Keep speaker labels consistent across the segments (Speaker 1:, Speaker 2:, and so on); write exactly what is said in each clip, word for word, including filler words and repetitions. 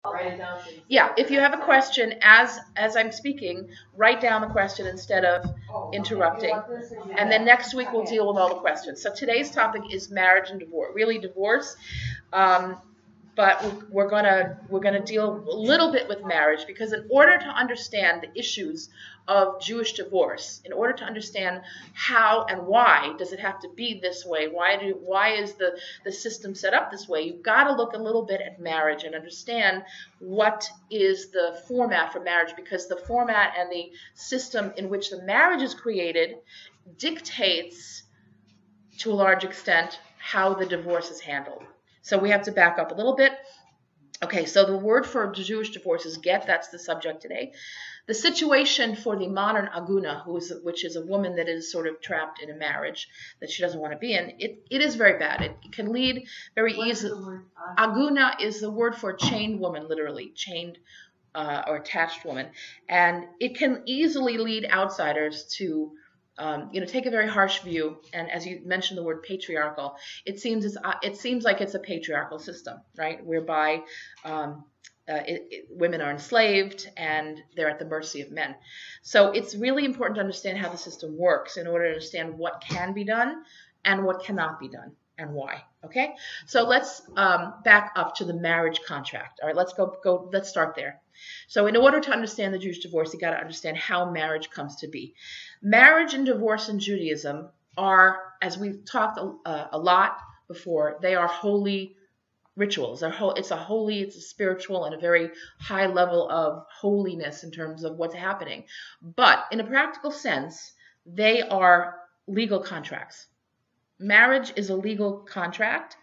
Speaker 1: Yeah, if you have a question as as I'm speaking, write down the question instead of interrupting. And then next week we'll deal with all the questions. So today's topic is marriage and divorce, really divorce. Um, but we're gonna we're gonna deal a little bit with marriage, because in order to understand the issues of Jewish divorce, in order to understand how and why does it have to be this way, why do why is the the system set up this way, you've got to look a little bit at marriage and understand what is the format for marriage, because the format and the system in which the marriage is created dictates to a large extent how the divorce is handled. So we have to back up a little bit. Okay, so the word for Jewish divorce is get. That's the subject today. The situation for the modern aguna, who is, which is a woman that is sort of trapped in a marriage that she doesn't want to be in, it, it is very bad. It can lead very easily. Aguna is the word for chained woman, literally, chained uh, or attached woman. And it can easily lead outsiders to Um, you know, take a very harsh view, and as you mentioned the word patriarchal, it seems it's, uh, it seems like it's a patriarchal system, right? Whereby um, uh, it, it, women are enslaved and they're at the mercy of men. So it's really important to understand how the system works in order to understand what can be done and what cannot be done and why. Okay, so let's um, back up to the marriage contract. All right, let's go go. Let's start there. So in order to understand the Jewish divorce, you got to understand how marriage comes to be. Marriage and divorce in Judaism are, as we've talked a, a lot before, they are holy rituals. They're ho- it's a holy, it's a spiritual, and a very high level of holiness in terms of what's happening. But in a practical sense, they are legal contracts. Marriage is a legal contract,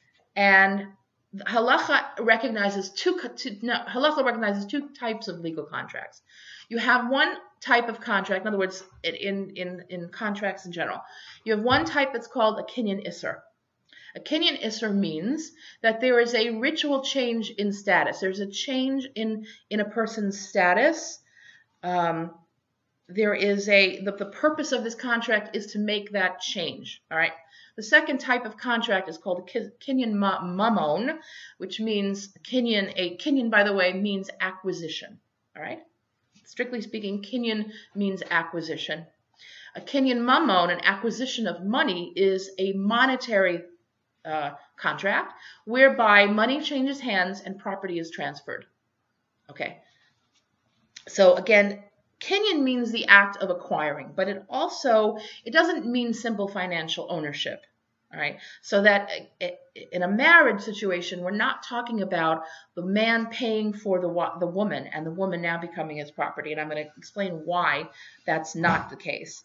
Speaker 1: and Halacha recognizes two, two no, Halacha recognizes two types of legal contracts. You have one type of contract, in other words, in, in, in contracts in general, you have one type that's called a kinyan isser. A kinyan isser means that there is a ritual change in status. There's a change in, in a person's status. Um, there is a, the, the purpose of this contract is to make that change, all right? The second type of contract is called a kinyan mamon, which means kinyan, a kinyan, by the way, means acquisition, all right? Strictly speaking, kinyan means acquisition. A kinyan mamon, an acquisition of money, is a monetary uh, contract whereby money changes hands and property is transferred. Okay. So again, kinyan means the act of acquiring, but it also, it doesn't mean simple financial ownership. All right, so that in a marriage situation, we're not talking about the man paying for the the woman and the woman now becoming his property, and I'm going to explain why that's not the case.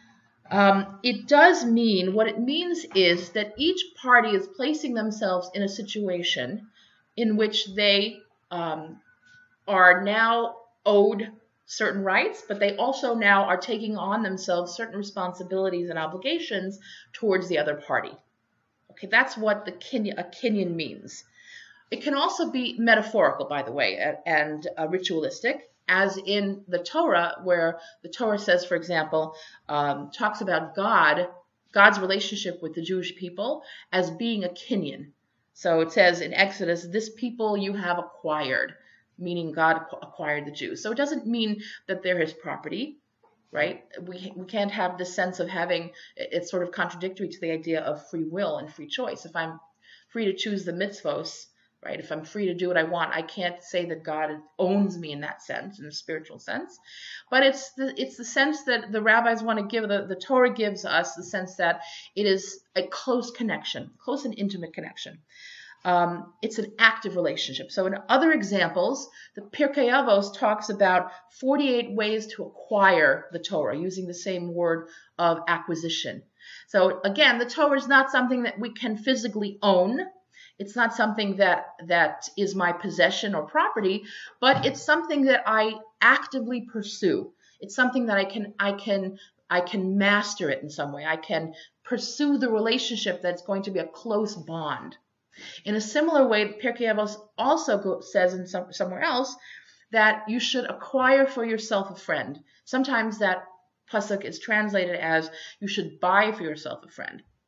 Speaker 1: Um, it does mean, what it means is that each party is placing themselves in a situation in which they um, are now owed certain rights, but they also now are taking on themselves certain responsibilities and obligations towards the other party. Okay, that's what the kinyan, a kinyan means. It can also be metaphorical, by the way, and uh, ritualistic, as in the Torah, where the Torah says, for example, um, talks about God, God's relationship with the Jewish people as being a kinyan. So it says in Exodus, this people you have acquired, meaning God acquired the Jews. So it doesn't mean that they're his property, right? We we can't have this sense of having, it's sort of contradictory to the idea of free will and free choice. If I'm free to choose the mitzvos, right? If I'm free to do what I want, I can't say that God owns me in that sense, in a spiritual sense. But it's the it's the sense that the rabbis want to give, the, the Torah gives us the sense that it is a close connection, close and intimate connection. Um, it's an active relationship. So in other examples, the Pirkei Avos talks about forty-eight ways to acquire the Torah, using the same word of acquisition. So again, the Torah is not something that we can physically own. It's not something that that is my possession or property, but it's something that I actively pursue. It's something that I can I can I can master it in some way. I can pursue the relationship that's going to be a close bond. In a similar way, Pirkei Avos also go, says in some, somewhere else that you should acquire for yourself a friend. Sometimes that pasuk is translated as you should buy for yourself a friend.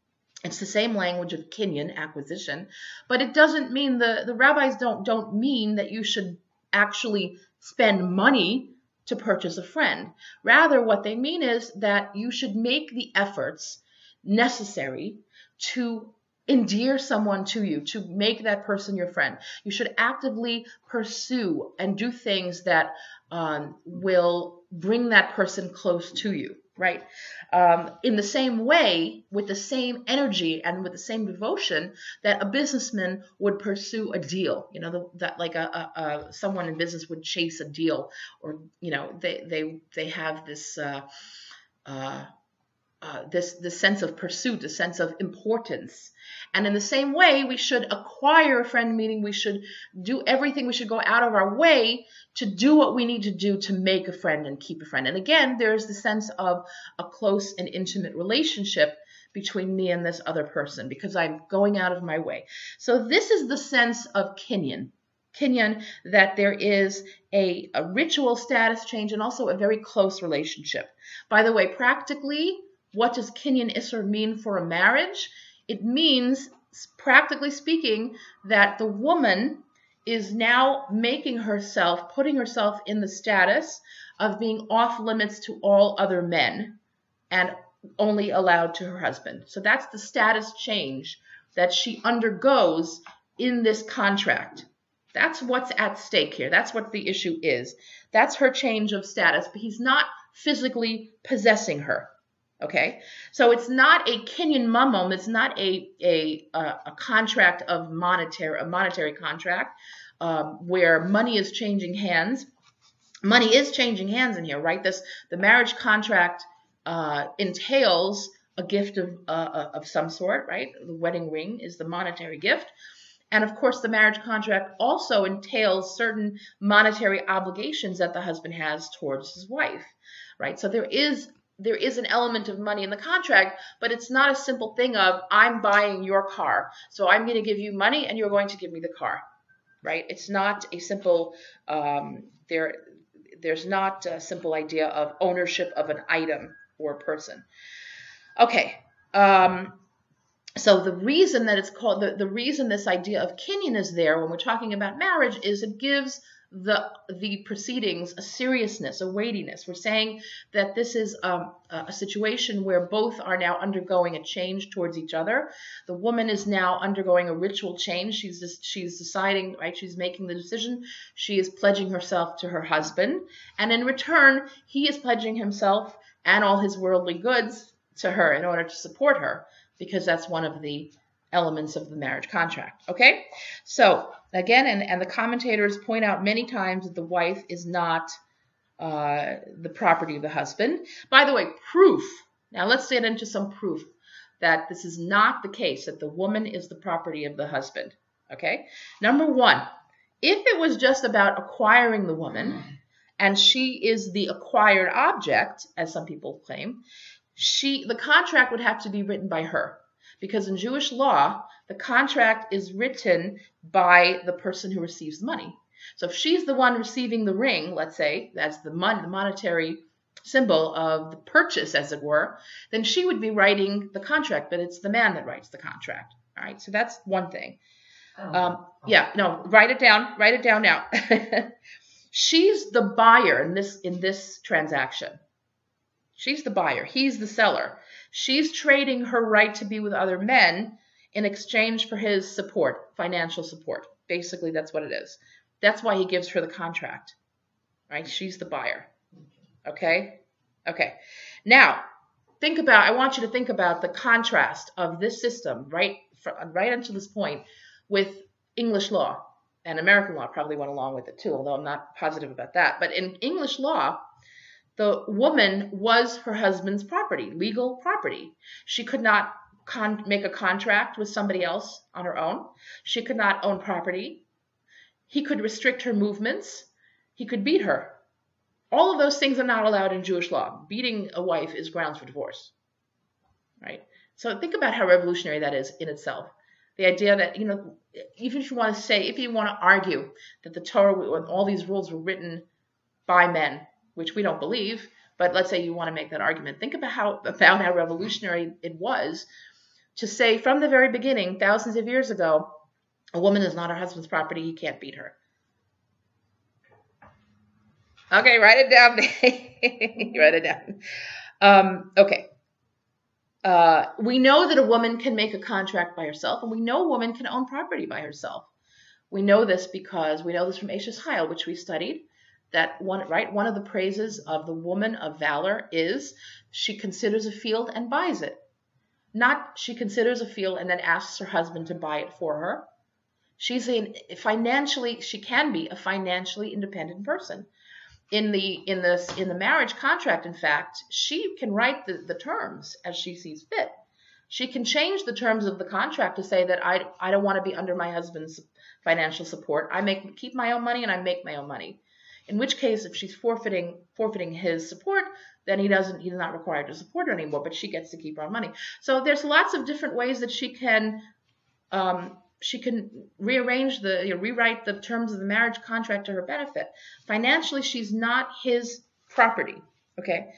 Speaker 1: It's the same language of kinyan, acquisition, but it doesn't mean, the, the rabbis don't, don't mean that you should actually spend money to purchase a friend. Rather, what they mean is that you should make the efforts necessary to endear someone to you, to make that person your friend. You should actively pursue and do things that um, will bring that person close to you, right? Um, in the same way, with the same energy and with the same devotion that a businessman would pursue a deal, you know, the, that like a, a, a someone in business would chase a deal, or you know, they they they have this uh, uh, uh, this this sense of pursuit, a sense of importance. And in the same way, we should acquire a friend, meaning we should do everything, we should go out of our way to do what we need to do to make a friend and keep a friend. And again, there's the sense of a close and intimate relationship between me and this other person, because I'm going out of my way. So this is the sense of kinyan. Kinyan, that there is a, a ritual status change and also a very close relationship. By the way, practically, what does kinyan isser mean for a marriage? It means, practically speaking, that the woman is now making herself, putting herself in the status of being off limits to all other men and only allowed to her husband. So that's the status change that she undergoes in this contract. That's what's at stake here. That's what the issue is. That's her change of status, but he's not physically possessing her. Okay, so it's not a kinyan mamon. It's not a a a contract of monetary a monetary contract um, where money is changing hands. Money is changing hands in here, right? This the marriage contract uh, entails a gift of uh, of some sort, right? The wedding ring is the monetary gift, and of course, the marriage contract also entails certain monetary obligations that the husband has towards his wife, right? So there is There is an element of money in the contract, but it's not a simple thing of, I'm buying your car, so I'm going to give you money and you're going to give me the car, right? It's not a simple, um, there, there's not a simple idea of ownership of an item or a person. Okay, um, so the reason that it's called, the, the reason this idea of kinyan is there when we're talking about marriage is it gives the the proceedings a seriousness, a weightiness. We're saying that this is um, a situation where both are now undergoing a change towards each other. The woman is now undergoing a ritual change. She's just, she's deciding, right? She's making the decision. She is pledging herself to her husband, and in return, he is pledging himself and all his worldly goods to her in order to support her, because that's one of the elements of the marriage contract. Okay, so again, and, and the commentators point out many times that the wife is not uh, the property of the husband. By the way, proof. Now let's get into some proof that this is not the case, that the woman is the property of the husband. Okay, number one, if it was just about acquiring the woman and she is the acquired object, as some people claim, she the contract would have to be written by her. Because in Jewish law, the contract is written by the person who receives the money. So if she's the one receiving the ring, let's say, that's the, mon the monetary symbol of the purchase, as it were, then she would be writing the contract, but it's the man that writes the contract. All right, so that's one thing. Oh. Um, yeah, no, write it down. Write it down now. She's the buyer in this in this transaction. She's the buyer. He's the seller. She's trading her right to be with other men in exchange for his support, financial support. Basically, that's what it is. That's why he gives her the contract, right? She's the buyer. Okay? Okay. Now, think about, I want you to think about the contrast of this system, right, right until this point, with English law. And American law probably went along with it too, although I'm not positive about that. But in English law, the woman was her husband's property, legal property. She could not con make a contract with somebody else on her own. She could not own property. He could restrict her movements. He could beat her. All of those things are not allowed in Jewish law. Beating a wife is grounds for divorce, right? So think about how revolutionary that is in itself. The idea that, you know, even if you want to say, if you want to argue that the Torah, all these rules were written by men, which we don't believe, but let's say you want to make that argument. Think about how about how revolutionary it was to say from the very beginning, thousands of years ago, a woman is not her husband's property, he can't beat her. Okay, write it down. Write it down. Um, okay. Uh, we know that a woman can make a contract by herself, and we know a woman can own property by herself. We know this because we know this from Eshes Chayil, which we studied. That one, right? One of the praises of the woman of valor is she considers a field and buys it. Not she considers a field and then asks her husband to buy it for her. She's a financially, she can be a financially independent person. In the in this in the marriage contract, in fact, she can write the, the terms as she sees fit. She can change the terms of the contract to say that I I don't want to be under my husband's financial support. I make keep my own money and I make my own money. In which case, if she's forfeiting forfeiting his support, then he doesn't he's not required to support her anymore, but she gets to keep her own money. So there's lots of different ways that she can um, she can rearrange the, you know, rewrite the terms of the marriage contract to her benefit. Financially, she's not his property, okay?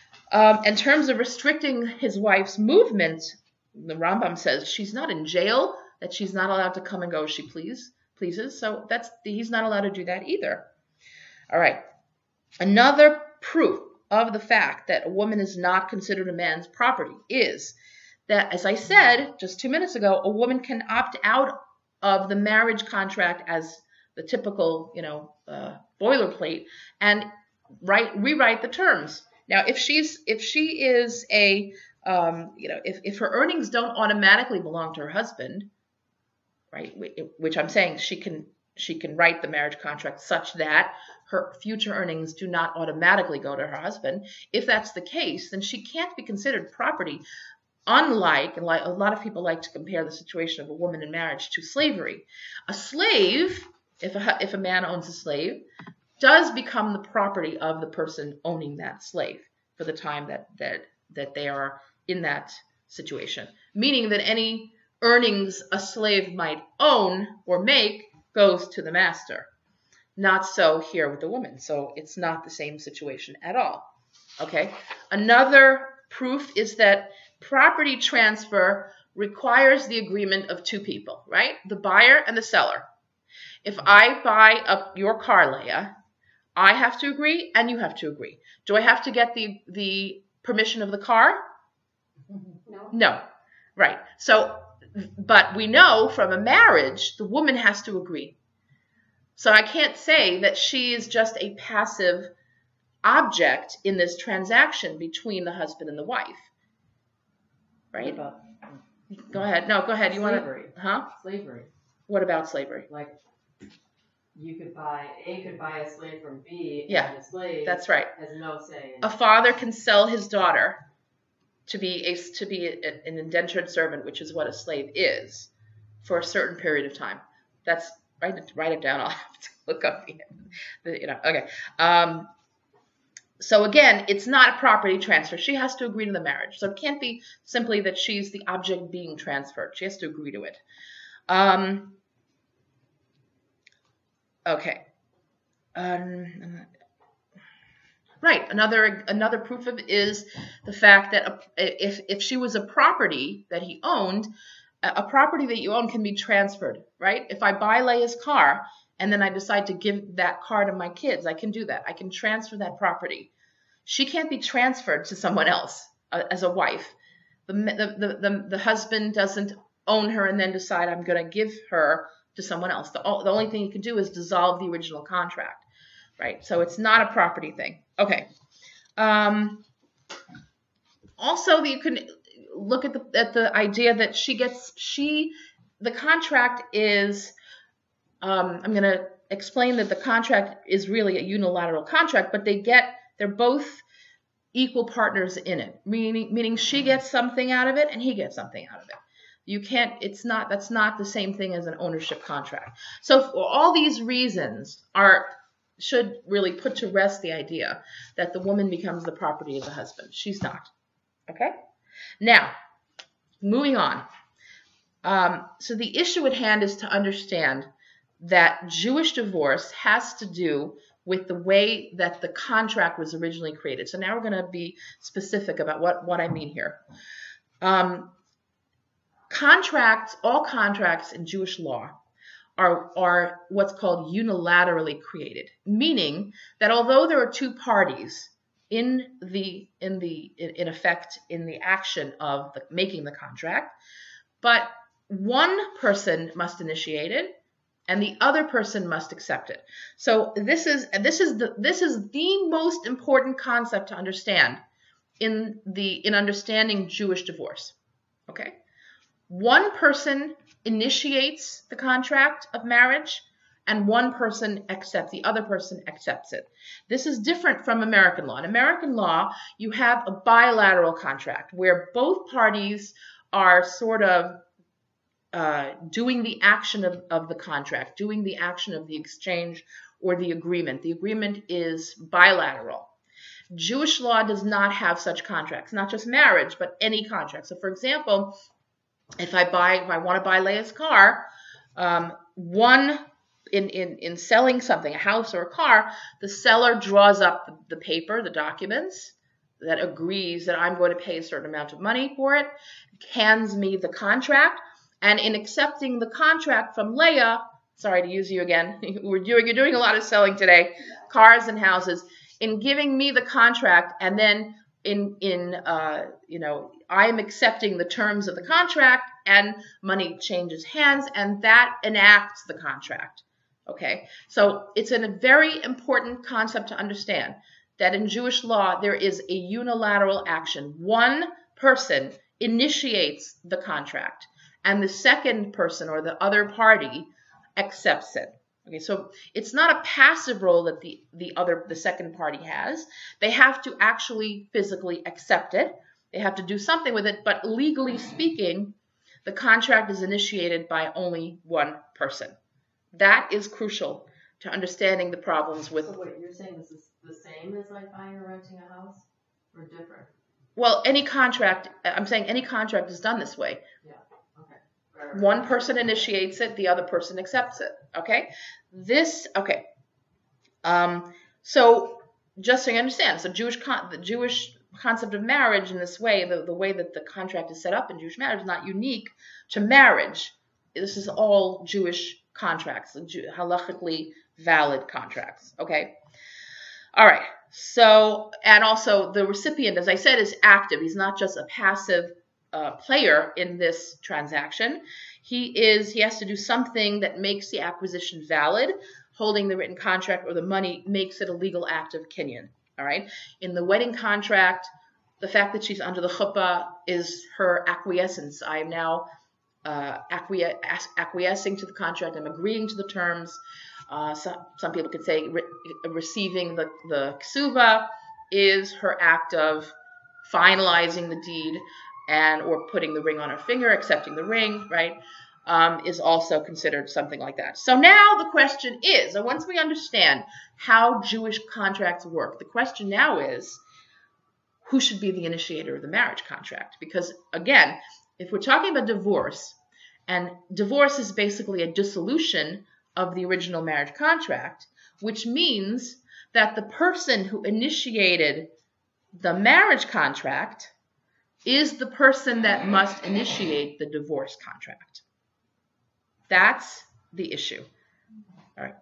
Speaker 1: Um, in terms of restricting his wife's movement, the Rambam says she's not in jail, that she's not allowed to come and go as she please, pleases. So that's he's not allowed to do that either. All right. Another proof of the fact that a woman is not considered a man's property is that, as I said just two minutes ago, a woman can opt out of the marriage contract as the typical, you know, uh, boilerplate and write rewrite the terms. Now, if she's if she is a um, you know, if if her earnings don't automatically belong to her husband, right, which I'm saying she can she can write the marriage contract such that her future earnings do not automatically go to her husband. If that's the case, then she can't be considered property. Unlike, and like a lot of people like to compare the situation of a woman in marriage to slavery. A slave, if a, if a man owns a slave, does become the property of the person owning that slave for the time that, that, that they are in that situation. Meaning that any earnings a slave might own or make goes to the master. Not so here with the woman. So it's not the same situation at all. Okay. Another proof is that property transfer requires the agreement of two people, right? The buyer and the seller. If I buy up your car, Leah, I have to agree and you have to agree. Do I have to get the, the permission of the car?
Speaker 2: No.
Speaker 1: No. Right. So, but we know from a marriage, the woman has to agree. So I can't say that she is just a passive object in this transaction between the husband and the wife. Right?
Speaker 3: What about
Speaker 1: Go ahead. No, go ahead. You want
Speaker 3: slavery?
Speaker 1: to? Huh?
Speaker 3: Slavery.
Speaker 1: What about slavery?
Speaker 3: Like, you could buy, A could buy a slave from B,
Speaker 1: Yeah,
Speaker 3: and the slave
Speaker 1: That's right.
Speaker 3: has no say in
Speaker 1: A father can sell his daughter to be a to be a, an indentured servant, which is what a slave is, for a certain period of time. That's write it write it down. I'll have to look up the, the you know. Okay. Um, So again, it's not a property transfer. She has to agree to the marriage. So it can't be simply that she's the object being transferred. She has to agree to it. Um, okay. Um, right. Another another proof of it is the fact that a, if if she was a property that he owned, a, a property that you own can be transferred. Right. If I buy Leia's car and then I decide to give that car to my kids, I can do that. I can transfer that property. She can't be transferred to someone else uh, as a wife. The, the, the, the husband doesn't own her and then decide I'm going to give her to someone else. The, the only thing he can do is dissolve the original contract, right? So it's not a property thing. Okay. Um, also, you can look at the, at the idea that she gets, she, the contract is, um, I'm going to explain that the contract is really a unilateral contract, but they get, they're both equal partners in it, meaning meaning she gets something out of it and he gets something out of it. You can't, it's not, that's not the same thing as an ownership contract. So for all these reasons are, should really put to rest the idea that the woman becomes the property of the husband. She's not. Okay? Now, moving on. Um, so the issue at hand is to understand that Jewish divorce has to do with the way that the contract was originally created. So now we're going to be specific about what, what I mean here. Um, contracts, all contracts in Jewish law are, are what's called unilaterally created, meaning that although there are two parties in the in the in effect in the action of the, making the contract, but one person must initiate it and the other person must accept it. So this is this is the this is the most important concept to understand in the in understanding Jewish divorce. Okay? One person initiates the contract of marriage and one person accepts, the other person accepts it. This is different from American law. In American law, you have a bilateral contract where both parties are sort of uh, doing the action of, of the contract, doing the action of the exchange or the agreement. The agreement is bilateral. Jewish law does not have such contracts, not just marriage, but any contract. So for example, if I buy, if I want to buy Leah's car, um, one In, in, in selling something, a house or a car, the seller draws up the, the paper, the documents that agrees that I'm going to pay a certain amount of money for it, hands me the contract, and in accepting the contract from Leah, sorry to use you again, we're doing, you're doing a lot of selling today, cars and houses, in giving me the contract, and then in, in uh, you know, I'm accepting the terms of the contract, and money changes hands, and that enacts the contract. Okay, so it's a very important concept to understand that in Jewish law there is a unilateral action. One person initiates the contract and the second person or the other party accepts it. Okay, so it's not a passive role that the, the other, the second party has. They have to actually physically accept it. They have to do something with it, but legally speaking, the contract is initiated by only one person. That is crucial to understanding the problems with...
Speaker 3: So wait, you're saying this is the same as like buying or renting a house? Or different?
Speaker 1: Well, any contract, I'm saying any contract is done this way.
Speaker 3: Yeah, okay. Right, right.
Speaker 1: One person initiates it, the other person accepts it, okay? This, okay. Um, so, just so you understand, so Jewish con the Jewish concept of marriage in this way, the, the way that the contract is set up in Jewish marriage is not unique to marriage. This is all Jewish contracts, halachically valid contracts, okay? All right, so, and also the recipient, as I said, is active. He's not just a passive uh, player in this transaction. He is, he has to do something that makes the acquisition valid. Holding the written contract or the money makes it a legal act of kinyan, all right? In the wedding contract, the fact that she's under the chuppah is her acquiescence. I am now Uh, acquies acquiescing to the contract. I'm agreeing to the terms. Uh, some, some people could say re receiving the, the ksuva is her act of finalizing the deed and or putting the ring on her finger, accepting the ring, right, um, is also considered something like that. So now the question is, and once we understand how Jewish contracts work, the question now is, who should be the initiator of the marriage contract? Because again, if we're talking about divorce, and divorce is basically a dissolution of the original marriage contract, which means that the person who initiated the marriage contract is the person that must initiate the divorce contract. That's the issue. All right.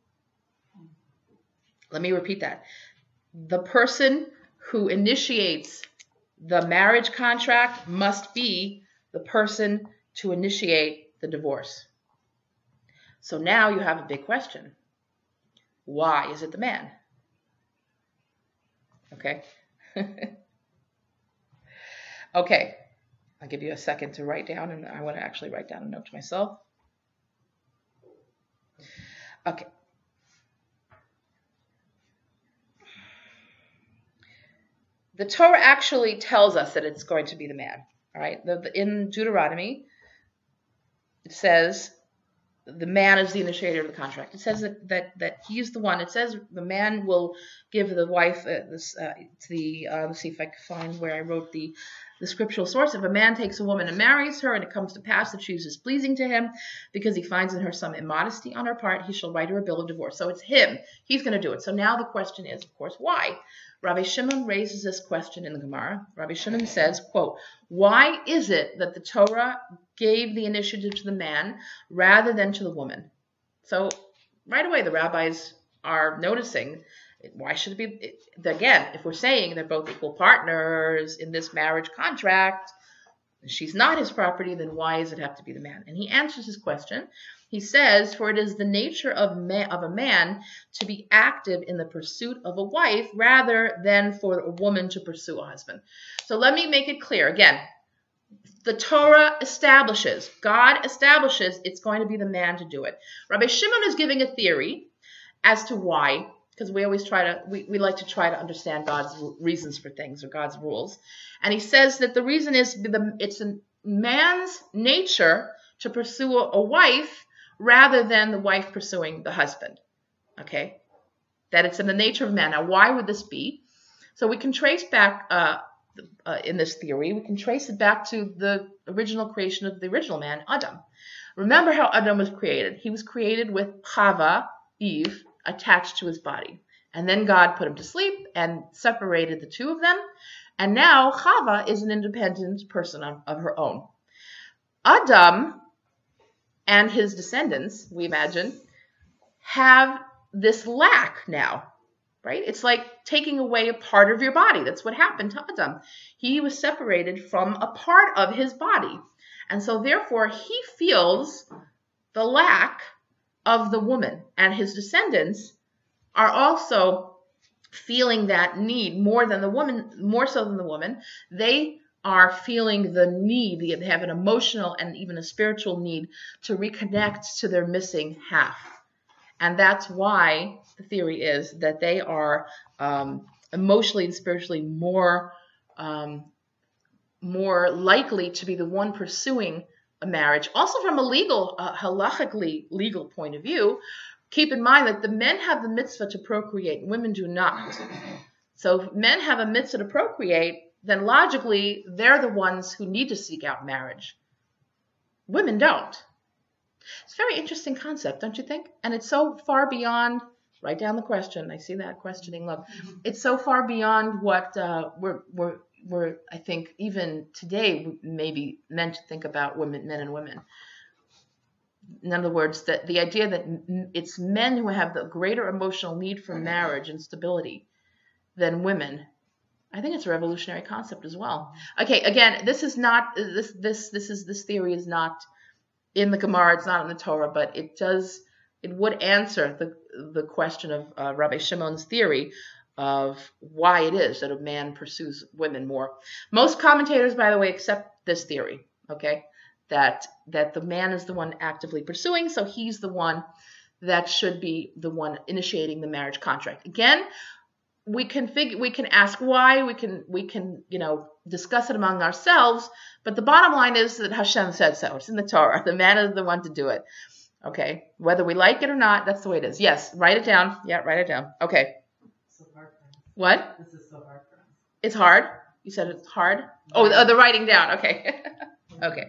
Speaker 1: Let me repeat that. The person who initiates the marriage contract must be the person to initiate the divorce. So now you have a big question. Why is it the man? Okay. Okay. I'll give you a second to write down, and I want to actually write down a note to myself. Okay. The Torah actually tells us that it's going to be the man. All right. The, the, in Deuteronomy, it says the man is the initiator of the contract. It says that that, that he's the one. It says the man will give the wife uh, this. Uh, the uh, let's see if I can find where I wrote the the scriptural source. If a man takes a woman and marries her, and it comes to pass that she is displeasing to him because he finds in her some immodesty on her part, he shall write her a bill of divorce. So it's him. He's going to do it. So now the question is, of course, why? Rabbi Shimon raises this question in the Gemara. Rabbi Shimon says, quote, why is it that the Torah gave the initiative to the man rather than to the woman? So right away, the rabbis are noticing, why should it be, again, if we're saying they're both equal partners in this marriage contract, she's not his property, then why does it have to be the man? And he answers his question. He says, for it is the nature of, ma- of a man to be active in the pursuit of a wife rather than for a woman to pursue a husband. So let me make it clear. Again, the Torah establishes, God establishes it's going to be the man to do it. Rabbi Shimon is giving a theory as to why, because we always try to, we, we like to try to understand God's reasons for things or God's rules. And he says that the reason is the, it's a man's nature to pursue a, a wife rather than the wife pursuing the husband. Okay? That it's in the nature of man. Now, why would this be? So we can trace back, uh, uh, in this theory, we can trace it back to the original creation of the original man, Adam. Remember how Adam was created. He was created with Chava, Eve, attached to his body. And then God put him to sleep and separated the two of them. And now Chava is an independent person of, of her own. Adam and his descendants, we imagine, have this lack now, right? It's like taking away a part of your body. That's what happened to Adam. He was separated from a part of his body. And so therefore he feels the lack of the woman, and his descendants are also feeling that need more than the woman, more so than the woman. They are feeling the need, they have an emotional and even a spiritual need to reconnect to their missing half. And that's why the theory is that they are um, emotionally and spiritually more, um, more likely to be the one pursuing a marriage. Also from a legal, uh, halachically legal point of view, keep in mind that the men have the mitzvah to procreate, women do not. So if men have a mitzvah to procreate, then logically they're the ones who need to seek out marriage. Women don't. It's a very interesting concept, don't you think? And it's so far beyond, write down the question, I see that questioning look. It's so far beyond what uh, we're, we're, we're, I think, even today maybe meant to think about women, men and women. In other words, that the idea that it's men who have the greater emotional need for marriage and stability than women, I think it's a revolutionary concept as well. Okay, again, this is not this this this is this theory is not in the Gemara, it's not in the Torah, but it does it would answer the the question of uh, Rabbi Shimon's theory of why it is that a man pursues women more. Most commentators, by the way, accept this theory. Okay. That that the man is the one actively pursuing, so he's the one that should be the one initiating the marriage contract. Again, we can figure, we can ask why, we can we can you know discuss it among ourselves, but the bottom line is that Hashem said so. It's in the Torah. The man is the one to do it. Okay, whether we like it or not, that's the way it is. Yes, write it down. Yeah, write it down. Okay.
Speaker 3: So hard for us.
Speaker 1: What?
Speaker 3: This is so hard for us.
Speaker 1: It's hard. You said it's hard. Oh, the, the writing down. Okay. Okay.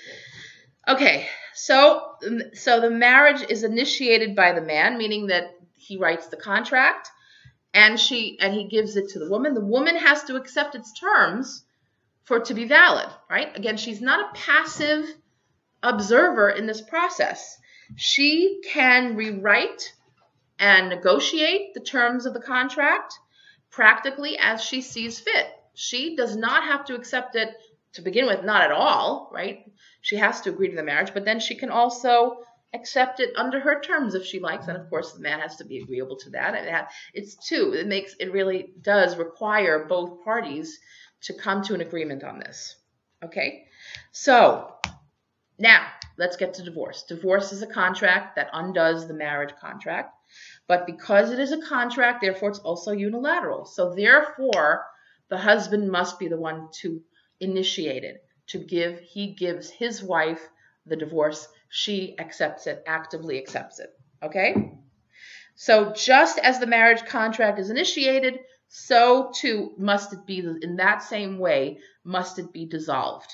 Speaker 1: Okay, so so the marriage is initiated by the man, meaning that he writes the contract, and she and he gives it to the woman. The woman has to accept its terms for it to be valid, right? Again, she's not a passive observer in this process. She can rewrite and negotiate the terms of the contract practically as she sees fit. She does not have to accept it to begin with, not at all, right? She has to agree to the marriage, but then she can also accept it under her terms if she likes, and of course the man has to be agreeable to that. And it's two. It makes it really does require both parties to come to an agreement on this. Okay, so now let's get to divorce. Divorce is a contract that undoes the marriage contract, but because it is a contract, therefore it's also unilateral. So therefore, the husband must be the one to initiate it, to give, he gives his wife the divorce, she accepts it, actively accepts it, okay? So just as the marriage contract is initiated, so too must it be, in that same way, must it be dissolved.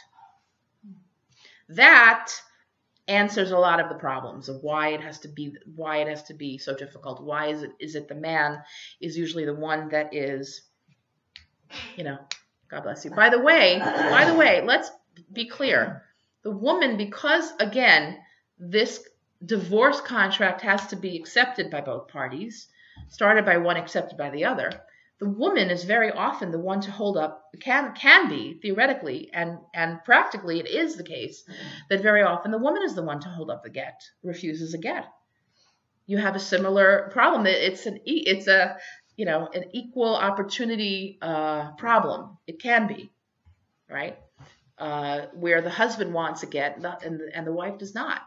Speaker 1: That answers a lot of the problems of why it has to be why it has to be so difficult. Why is it is it the man is usually the one that is, you know, God bless you. By the way, by the way, let's be clear. The woman, because again, this divorce contract has to be accepted by both parties, started by one, accepted by the other. The woman is very often the one to hold up, can can be, theoretically, and, and practically it is the case, that very often the woman is the one to hold up the get, refuses a get. You have a similar problem. It's an it's a you know an equal opportunity uh, problem. It can be, right? Uh, where the husband wants a get and the, and the wife does not.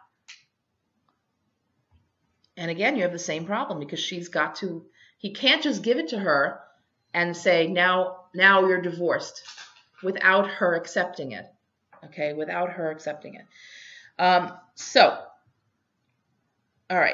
Speaker 1: And again, you have the same problem because she's got to, he can't just give it to her and say, now, now you're divorced, without her accepting it, okay, without her accepting it. Um, so, all right,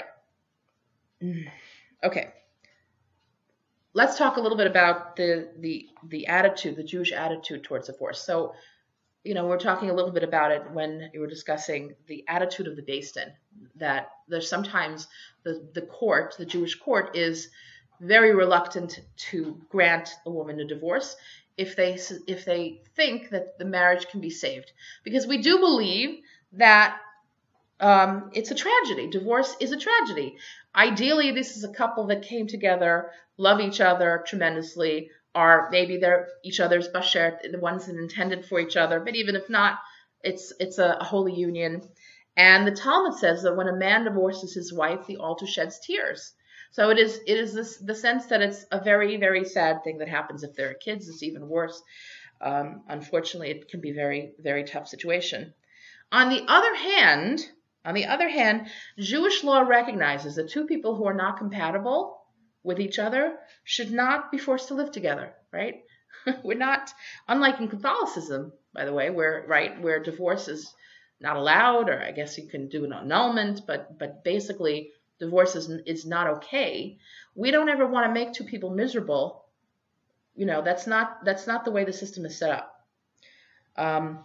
Speaker 1: okay. Let's talk a little bit about the, the, the attitude, the Jewish attitude towards divorce. So, you know, we're talking a little bit about it when we were discussing the attitude of the Beis Din, that there's sometimes the, the court, the Jewish court, is very reluctant to grant a woman a divorce if they if they think that the marriage can be saved, because we do believe that um, it's a tragedy. Divorce is a tragedy. Ideally, this is a couple that came together, love each other tremendously, are maybe they're each other's basher, the ones that intended for each other, but even if not, it's it's a, a holy union. And the Talmud says that when a man divorces his wife, the altar sheds tears. So it is it is this, the sense that it's a very, very sad thing that happens if there are kids. It's even worse. Um, unfortunately, it can be a very, very tough situation. On the other hand, on the other hand, Jewish law recognizes that two people who are not compatible with each other should not be forced to live together, right? We're not, unlike in Catholicism, by the way, where right where divorce is not allowed, or I guess you can do an annulment, but but basically divorce is, is not okay. We don't ever want to make two people miserable. You know, that's not that's not the way the system is set up. Um,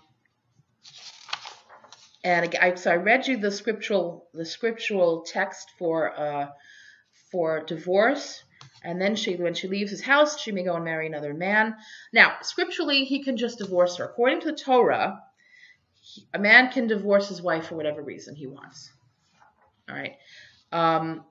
Speaker 1: and I, so I read you the scriptural the scriptural text for uh, for divorce, and then she when she leaves his house, she may go and marry another man. Now, scripturally, he can just divorce her. According to the Torah, he, a man can divorce his wife for whatever reason he wants. All right. Um,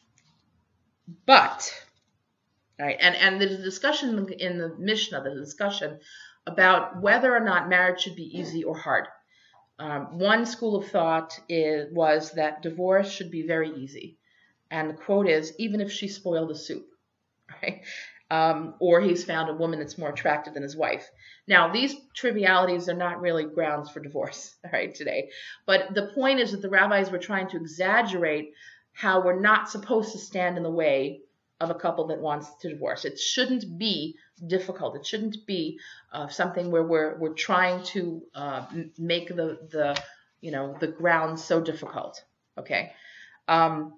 Speaker 1: but, all right, and, and there's a discussion in the Mishnah, the discussion about whether or not marriage should be easy or hard. Um, one school of thought is, was that divorce should be very easy. And the quote is, even if she spoiled the soup, right? Um, or he's found a woman that's more attractive than his wife. Now, these trivialities are not really grounds for divorce, all right, today. But the point is that the rabbis were trying to exaggerate how we're not supposed to stand in the way of a couple that wants to divorce. It shouldn't be difficult. It shouldn't be uh, something where we're we're trying to uh, make the the you know the ground so difficult. Okay. Um,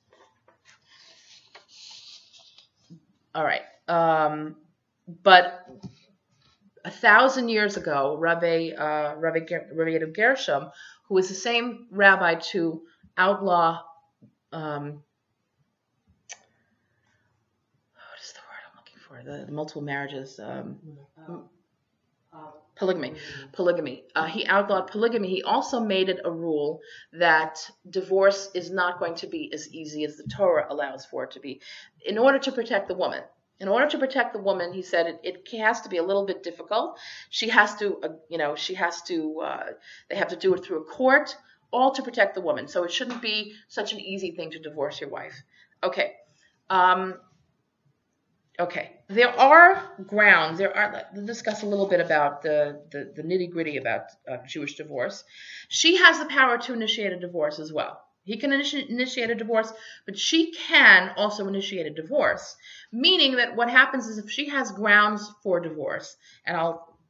Speaker 1: all right. Um, but a thousand years ago, Rabbi uh, Rabbi Rabbi Gershom, who was the same rabbi to outlaw. Um, what is the word I'm looking for? The, the multiple marriages, um,
Speaker 3: Oh. Uh,
Speaker 1: polygamy. Polygamy. Uh, he outlawed polygamy. He also made it a rule that divorce is not going to be as easy as the Torah allows for it to be, in order to protect the woman. In order to protect the woman, he said it, it has to be a little bit difficult. She has to, uh, you know, she has to. Uh, they have to do it through a court. All to protect the woman. So it shouldn't be such an easy thing to divorce your wife. Okay. Um, okay. There are grounds. There are. Let's discuss a little bit about the, the, the nitty-gritty about uh, Jewish divorce. She has the power to initiate a divorce as well. He can initi- initiate a divorce, but she can also initiate a divorce, meaning that what happens is if she has grounds for divorce, and I'll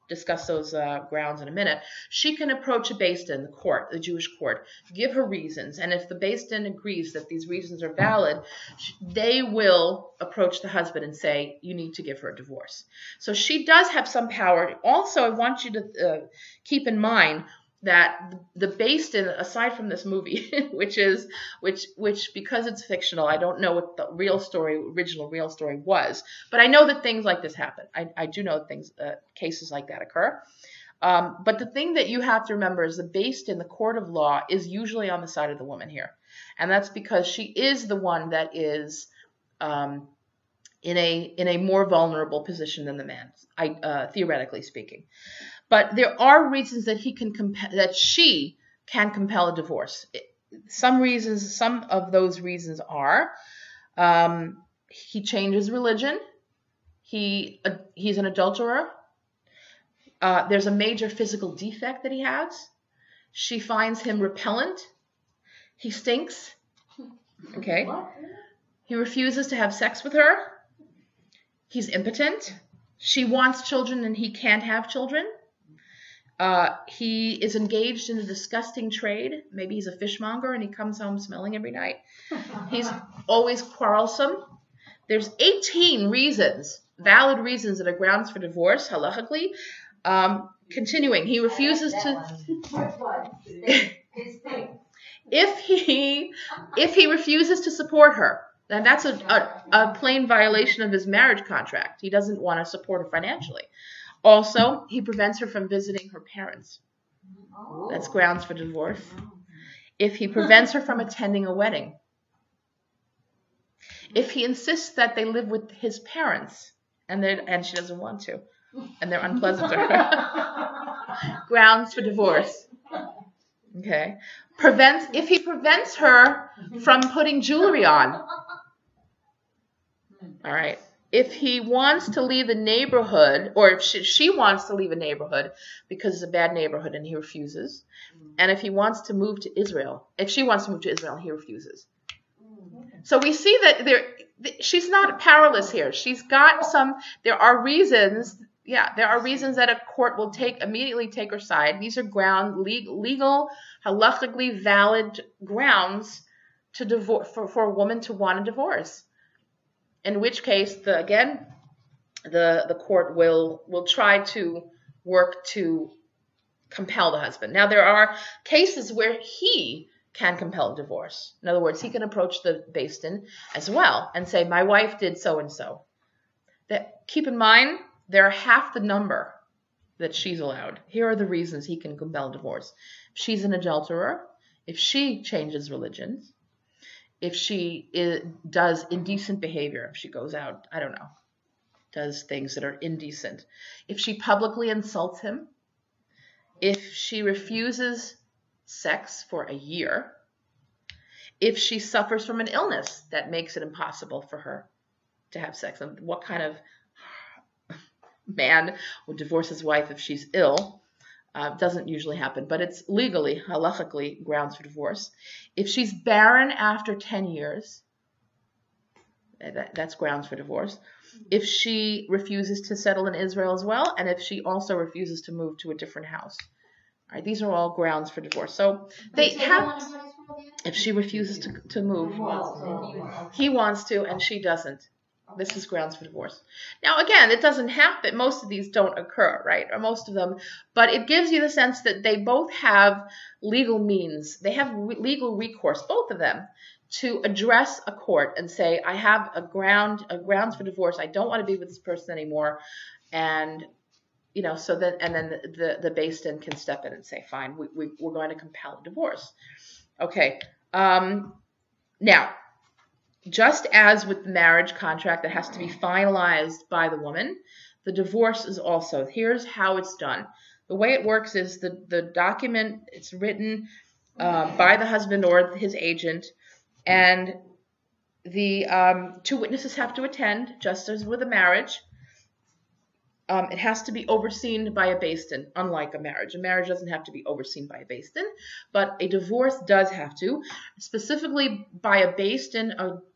Speaker 1: discuss those uh, grounds in a minute. She can approach a Beis Din, the court, the Jewish court, give her reasons, and if the Beis Din agrees that these reasons are valid, they will approach the husband and say, you need to give her a divorce. So she does have some power. Also, I want you to uh, keep in mind that the Beis Din, aside from this movie, which is, which, which because it's fictional, I don't know what the real story, original real story was, but I know that things like this happen. I, I do know things, uh, cases like that occur. Um, but the thing that you have to remember is the Beis Din, the court of law, is usually on the side of the woman here. And that's because she is the one that is um, in a in a more vulnerable position than the man, I, uh, theoretically speaking. But there are reasons that he can comp- that she can compel a divorce. Some reasons, some of those reasons are um, he changes religion, he uh, he's an adulterer, uh, there's a major physical defect that he has, she finds him repellent, he stinks, okay, he refuses to have sex with her, he's impotent, she wants children and he can't have children. Uh, he is engaged in a disgusting trade. Maybe he's a fishmonger and he comes home smelling every night. He's always quarrelsome. There's eighteen reasons, valid reasons that are grounds for divorce, halachically. Um, continuing, he refuses to... if he if he refuses to support her, then that's a, a, a plain violation of his marriage contract. He doesn't want to support her financially. Also, he prevents her from visiting her parents. That's grounds for divorce. If he prevents her from attending a wedding. If he insists that they live with his parents and and she doesn't want to, and they're unpleasant to her. Grounds for divorce. Okay. Prevents if he prevents her from putting jewelry on. All right. If he wants to leave the neighborhood, or if she, she wants to leave a neighborhood because it's a bad neighborhood and he refuses, and if he wants to move to Israel, if she wants to move to Israel, he refuses. So we see that there, she's not powerless here. She's got some, there are reasons, yeah, there are reasons that a court will take, immediately take her side. These are ground, legal, legal halachically valid grounds to divorce, for, for a woman to want a divorce. In which case, the, again, the the court will will try to work to compel the husband. Now, there are cases where he can compel divorce. In other words, he can approach the Beis Din as well and say, my wife did so-and-so. That, keep in mind, there are half the number that she's allowed. Here are the reasons he can compel divorce. If she's an adulterer, if she changes religions, if she is, does indecent behavior, if she goes out, I don't know, does things that are indecent, if she publicly insults him, if she refuses sex for a year, if she suffers from an illness that makes it impossible for her to have sex. And what kind of man would divorce his wife if she's ill? Uh, doesn't usually happen, but it's legally, halachically, grounds for divorce. If she's barren after ten years, that, that's grounds for divorce. If she refuses to settle in Israel as well, and if she also refuses to move to a different house. All right, these are all grounds for divorce. So they have, if she refuses to, to move, he wants to, and she doesn't. This is grounds for divorce. Now, again, it doesn't happen. Most of these don't occur, right? Or most of them. But it gives you the sense that they both have legal means. They have re- legal recourse, both of them, to address a court and say, I have a ground, a grounds for divorce. I don't want to be with this person anymore. And, you know, so that, and then the, the, the Beis Din can step in and say, fine, we, we, we're going to compel a divorce. Okay. Um, now, just as with the marriage contract that has to be finalized by the woman, the divorce is also. Here's how it's done. The way it works is the, the document, it's written uh, by the husband or his agent, and the um, two witnesses have to attend, just as with a marriage. Um, it has to be overseen by a Beis Din, unlike a marriage. A marriage doesn't have to be overseen by a Beis Din, but a divorce does have to, specifically by a Beis Din, a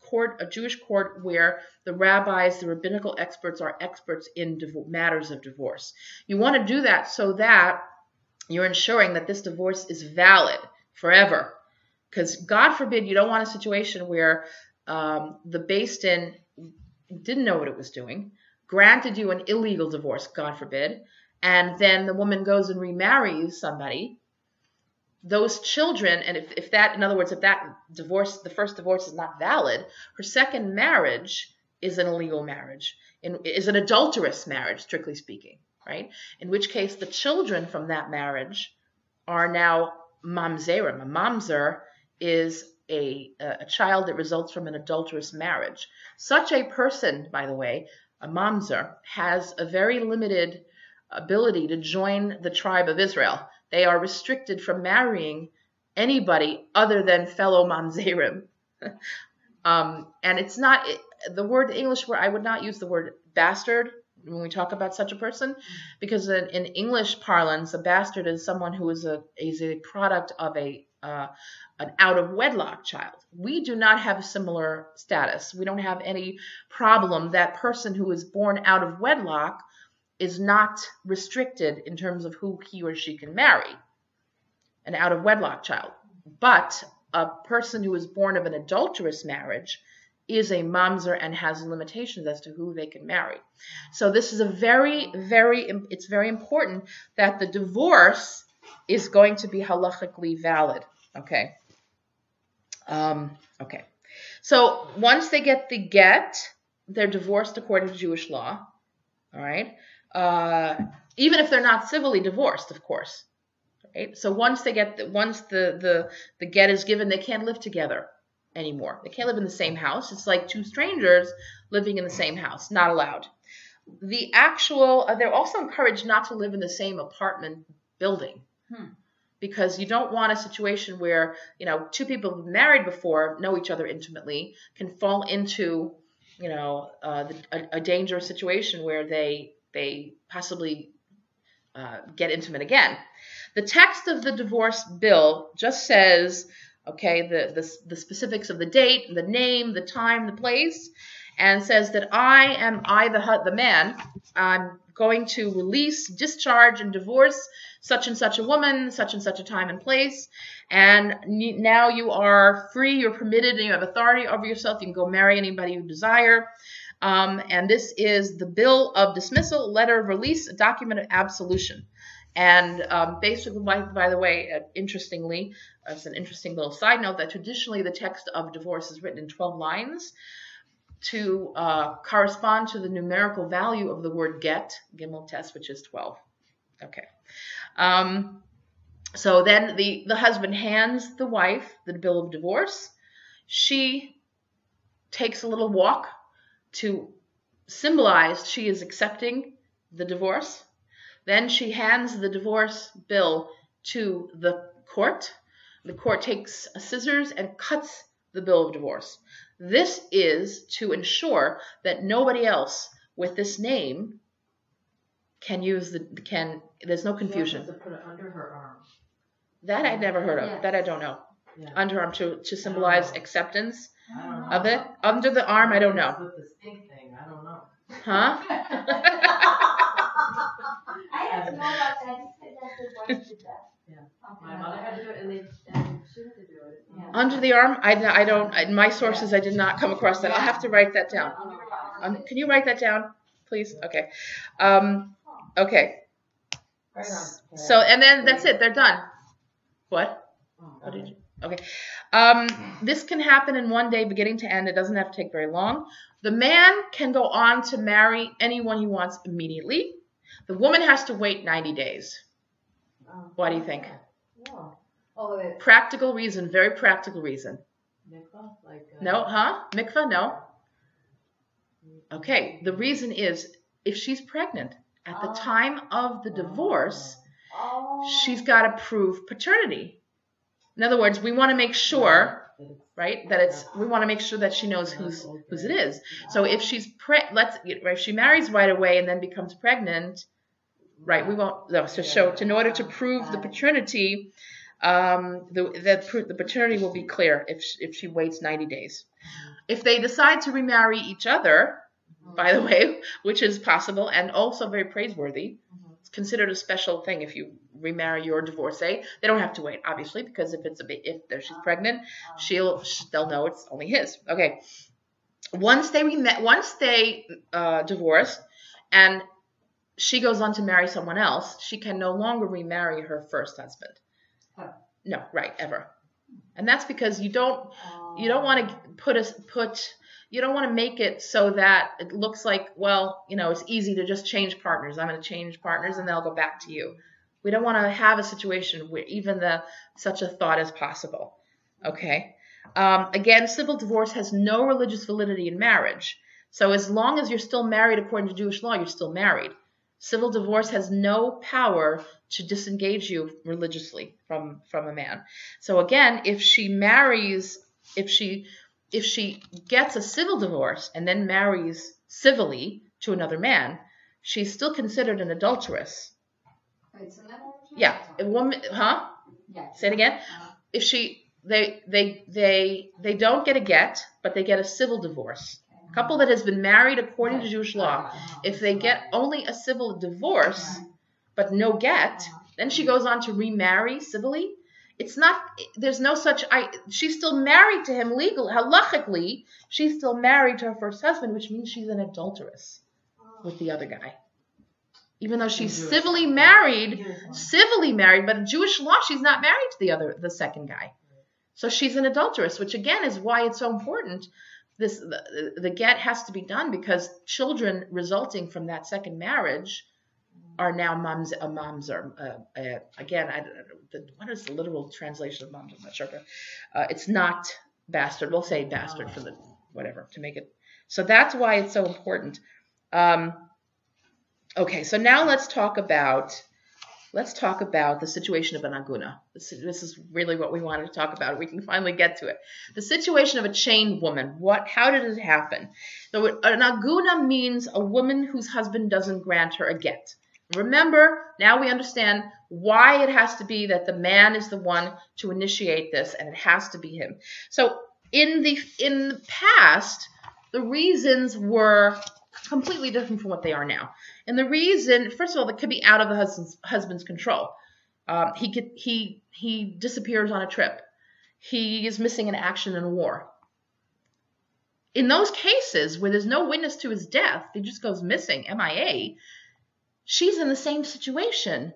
Speaker 1: court, a Jewish court, where the rabbis, the rabbinical experts, are experts in div- matters of divorce. You want to do that so that you're ensuring that this divorce is valid forever. Because God forbid you don't want a situation where um, the Beis Din didn't know what it was doing, granted you an illegal divorce, God forbid, and then the woman goes and remarries somebody. Those children, and if, if that, in other words, if that divorce, the first divorce is not valid, her second marriage is an illegal marriage, in, is an adulterous marriage, strictly speaking, right? In which case the children from that marriage are now mamzerim. A mamzer is a, a child that results from an adulterous marriage. Such a person, by the way, a mamzer, has a very limited ability to join the tribe of Israel. They are restricted from marrying anybody other than fellow mamzerim. um, and it's not, it, the word, the English word, I would not use the word bastard when we talk about such a person, because in, in English parlance, a bastard is someone who is a, is a product of a uh, an out-of-wedlock child. We do not have a similar status. We don't have any problem. That person who is born out of wedlock is not restricted in terms of who he or she can marry, an out-of-wedlock child. But a person who is born of an adulterous marriage is a mamzer and has limitations as to who they can marry. So this is a very, very, it's very important that the divorce is going to be halachically valid. Okay. Um, okay. So once they get the get, they're divorced according to Jewish law. All right. Uh, even if they're not civilly divorced, of course. Right. So once they get, the, once the, the, the get is given, they can't live together anymore. They can't live in the same house. It's like two strangers living in the same house. Not allowed. The actual, uh, they're also encouraged not to live in the same apartment building. Hmm. Because you don't want a situation where, you know, two people who've been married before, know each other intimately, can fall into, you know, uh, the, a, a dangerous situation where they they possibly uh, get intimate again. The text of the divorce bill just says, okay, the, the, the specifics of the date, the name, the time, the place, and says that I am, I the, the man, I'm going to release, discharge, and divorce such and such a woman, such and such a time and place, and now you are free, you're permitted, and you have authority over yourself. You can go marry anybody you desire. Um, and this is the bill of dismissal, letter of release, a document of absolution. And um, basically, by, by the way, uh, interestingly, uh, it's an interesting little side note that traditionally the text of divorce is written in twelve lines to uh, correspond to the numerical value of the word get, gimel tes, which is twelve. Okay. Um, so then the, the husband hands the wife the bill of divorce. She takes a little walk to symbolize she is accepting the divorce. Then she hands the divorce bill to the court. The court takes scissors and cuts the bill of divorce. This is to ensure that nobody else with this name can use the, can, there's no confusion.
Speaker 3: She has to put it under her arm.
Speaker 1: That I'd never heard of.
Speaker 2: Yes.
Speaker 1: That I don't know.
Speaker 3: Yeah.
Speaker 1: Underarm to, to symbolize acceptance
Speaker 3: I don't know.
Speaker 1: of it. Under the arm, I don't know.
Speaker 3: With the stink thing, I don't know.
Speaker 1: Huh?
Speaker 2: I didn't know about that. I just said that the wife did that.
Speaker 3: Yeah.
Speaker 2: Okay.
Speaker 3: My mother had to do it, and they and she had to do it. Yeah.
Speaker 1: Under the arm? I, I don't, in my sources, I did not come across that. I'll have to write that down. Um, can you write that down, please? Okay. Um, okay.
Speaker 3: Right on.
Speaker 1: So, and then that's it. They're done. What?
Speaker 3: Oh,
Speaker 1: What did you? Okay. Um, this can happen in one day, beginning to end. It doesn't have to take very long. The man can go on to marry anyone he wants immediately. The woman has to wait ninety days.
Speaker 3: Oh.
Speaker 1: What do you think?
Speaker 3: Yeah.
Speaker 2: Oh, it,
Speaker 1: Practical reason, very practical reason.
Speaker 3: Mikvah? Like, uh,
Speaker 1: No, huh? Mikvah, no. Okay, the reason is if she's pregnant at the
Speaker 2: Oh.
Speaker 1: time of the divorce,
Speaker 2: oh.
Speaker 1: she's got to prove paternity. In other words, we want to make sure, right, that it's, we want to make sure that she knows whose whose it is. So if she's pre, let's, if she marries right away and then becomes pregnant, right, we won't, no, so show, in order to prove the paternity, Um, the, the the paternity will be clear if she, if she waits ninety days. If they decide to remarry each other, by the way, which is possible and also very praiseworthy, it's considered a special thing if you remarry your divorcee. They don't have to wait, obviously, because if it's a if she's pregnant, she'll they'll know it's only his. Okay. Once they rem- once they uh, divorce, and she goes on to marry someone else, she can no longer remarry her first husband. No, right, ever. And that's because you don't you don't want to put us put you don't want to make it so that it looks like, well, you know, it's easy to just change partners. I'm going to change partners and they'll go back to you. We don't want to have a situation where even the such a thought is possible. Okay. Um, again, civil divorce has no religious validity in marriage. So as long as you're still married according to Jewish law, you're still married. Civil divorce has no power to disengage you religiously from, from a man. So again, if she marries, if she if she gets a civil divorce and then marries civilly to another man, she's still considered an adulteress.
Speaker 3: Wait, so that
Speaker 1: Yeah, a woman, huh?
Speaker 3: Yeah.
Speaker 1: Say it again. If she they they they they don't get a get, but they get a civil divorce. A couple that has been married according to Jewish law, if they get only a civil divorce but no get, then she goes on to remarry civilly. It's not, there's no such, I. she's still married to him legally, halachically, she's still married to her first husband, which means she's an adulteress with the other guy. Even though she's civilly married, civilly married, but in Jewish law, she's not married to the other, the second guy. So she's an adulteress, which again is why it's so important. This the, the get has to be done because children resulting from that second marriage are now mums, uh, mamzer. Uh, uh, again, I don't know, the, what is the literal translation of mums? I'm not sure. But, uh, it's not bastard. We'll say bastard for the whatever to make it. So that's why it's so important. Um, okay, so now let's talk about let's talk about the situation of an aguna. This, this is really what we wanted to talk about. We can finally get to it. The situation of a chained woman. What? How did it happen? So an aguna means a woman whose husband doesn't grant her a get. Remember, now we understand why it has to be that the man is the one to initiate this, and it has to be him. So in the in the past, the reasons were completely different from what they are now. And the reason, first of all, that could be out of the husband's, husband's control. Um, he could he he disappears on a trip. He is missing in action in a war. In those cases where there's no witness to his death, he just goes missing, M I A. She's in the same situation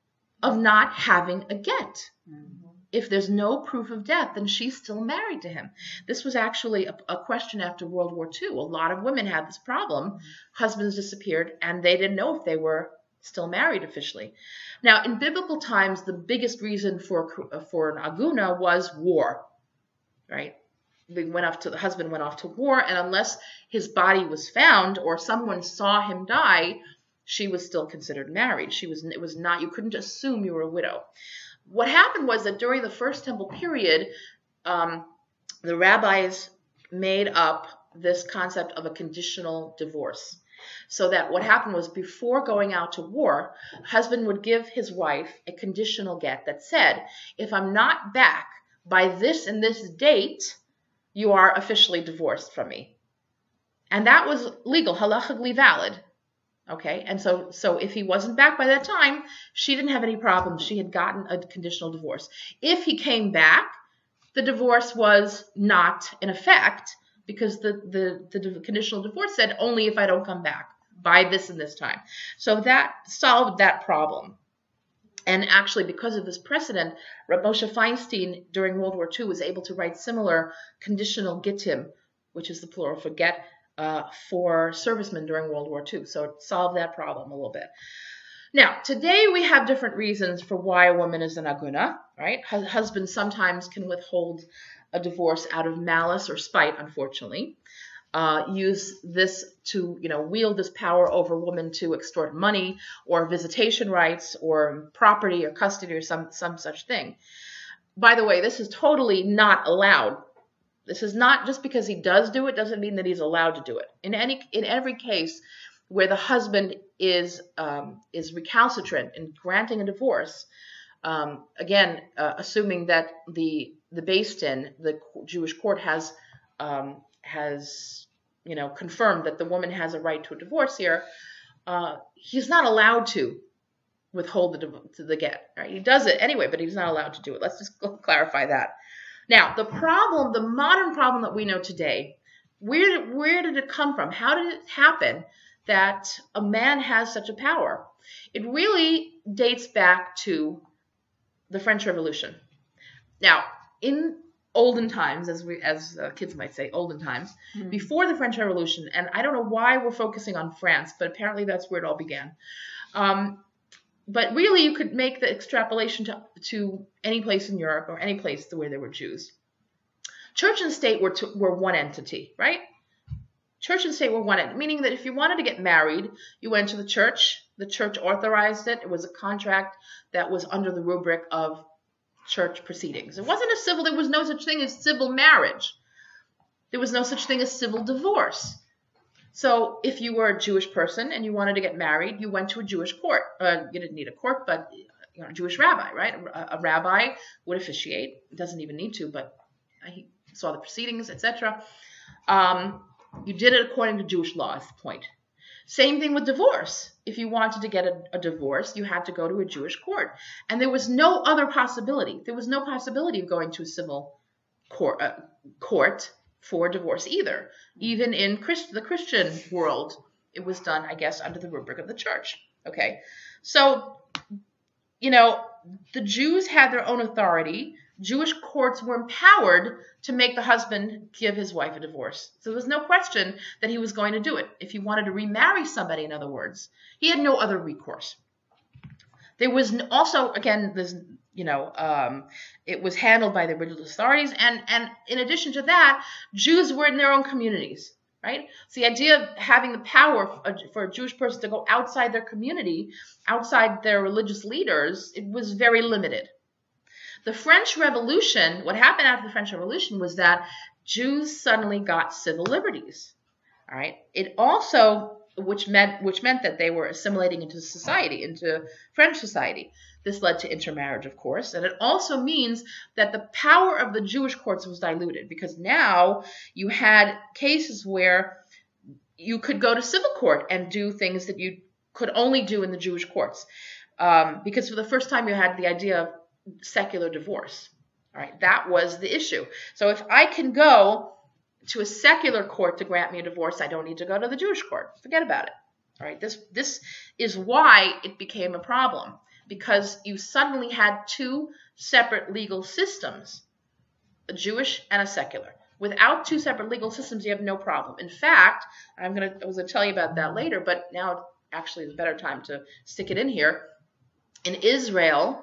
Speaker 1: of not having a get. Mm-hmm. If there's no proof of death, then she's still married to him. This was actually a, a question after World War Two. A lot of women had this problem. Mm-hmm. Husbands disappeared, and they didn't know if they were still married officially. Now, in biblical times, the biggest reason for for an aguna was war, right? They went off to the husband went off to war, and unless his body was found or someone saw him die, she was still considered married. She was, it was not, you couldn't assume you were a widow. What happened was that during the First Temple period, um, the rabbis made up this concept of a conditional divorce. So that what happened was before going out to war, husband would give his wife a conditional get that said, if I'm not back by this and this date, you are officially divorced from me. And that was legal, halachically valid. Okay, and so so if he wasn't back by that time, she didn't have any problems. She had gotten a conditional divorce. If he came back, the divorce was not in effect because the, the, the conditional divorce said only if I don't come back by this and this time. So that solved that problem. And actually, because of this precedent, Rav Moshe Feinstein during World War Two was able to write similar conditional gittim, which is the plural for get, Uh, for servicemen during World War Two. So it solved that problem a little bit. Now, today we have different reasons for why a woman is an aguna, right? Husbands sometimes can withhold a divorce out of malice or spite, unfortunately. Uh, use this to, you know, wield this power over women to extort money or visitation rights or property or custody or some, some such thing. By the way, this is totally not allowed. This is not just because he does do it doesn't mean that he's allowed to do it. In any in every case where the husband is um, is recalcitrant in granting a divorce, Um, again, uh, assuming that the the Beis Din, the Jewish court, has um, has you know confirmed that the woman has a right to a divorce here, uh, he's not allowed to withhold the to the get. Right? He does it anyway, but he's not allowed to do it. Let's just clarify that. Now, the problem, the modern problem that we know today, where where did it come from? How did it happen that a man has such a power? It really dates back to the French Revolution. Now, in olden times, as we as uh, kids might say, olden times, mm-hmm. before the French Revolution, and I don't know why we're focusing on France, but apparently that's where it all began. Um, but really, you could make the extrapolation to, to any place in Europe or any place where there were Jews. Church and state were, to, were one entity, right? Church and state were one entity, meaning that if you wanted to get married, you went to the church. The church authorized it. It was a contract that was under the rubric of church proceedings. It wasn't a civil, there was no such thing as civil marriage. There was no such thing as civil divorce. So if you were a Jewish person and you wanted to get married, you went to a Jewish court. Uh, you didn't need a court, but you know, a Jewish rabbi, right? A, a rabbi would officiate. It doesn't even need to, but he saw the proceedings, et cetera. Um, you did it according to Jewish law, is the point. Same thing with divorce. If you wanted to get a, a divorce, you had to go to a Jewish court. And there was no other possibility. There was no possibility of going to a civil court, uh, court for divorce either. Even in Christ, the Christian world, it was done, I guess, under the rubric of the church. Okay, so, you know, the Jews had their own authority. Jewish courts were empowered to make the husband give his wife a divorce. So there was no question that he was going to do it. If he wanted to remarry somebody, in other words, he had no other recourse. There was also, again, this, you know, um, it was handled by the religious authorities. And, and in addition to that, Jews were in their own communities, right? So the idea of having the power for a Jewish person to go outside their community, outside their religious leaders, it was very limited. The French Revolution, what happened after the French Revolution was that Jews suddenly got civil liberties, all right? It also, which meant, which meant that they were assimilating into society, into French society. This led to intermarriage, of course, and it also means that the power of the Jewish courts was diluted because now you had cases where you could go to civil court and do things that you could only do in the Jewish courts. Um, because for the first time you had the idea of secular divorce. All right, that was the issue. So if I can go to a secular court to grant me a divorce, I don't need to go to the Jewish court. Forget about it. All right, this this is why it became a problem, because you suddenly had two separate legal systems, a Jewish and a secular. Without two separate legal systems, you have no problem. In fact, I'm gonna I was gonna tell you about that later, but now actually is a better time to stick it in here. In Israel,